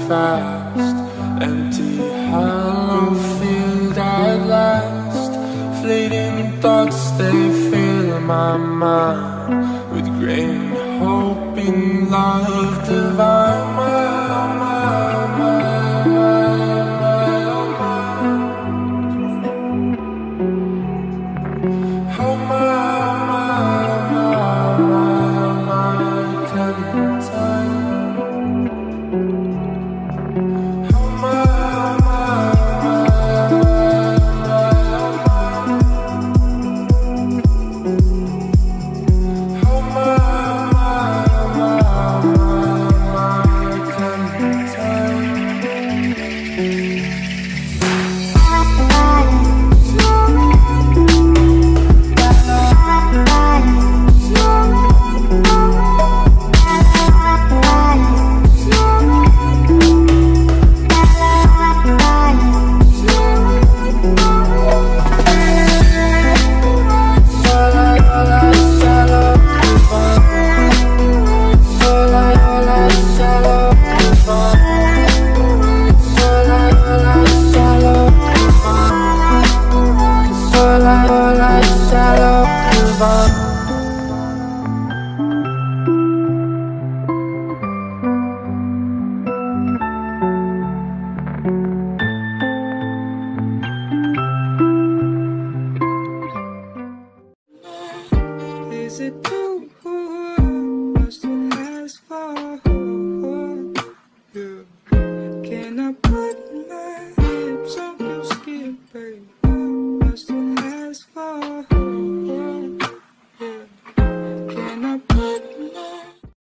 fast. Empty, hollow field at last. Fleeting thoughts, they fill my mind with grain, hope in love divine. Is it true? What you ask for? Yeah. Can I put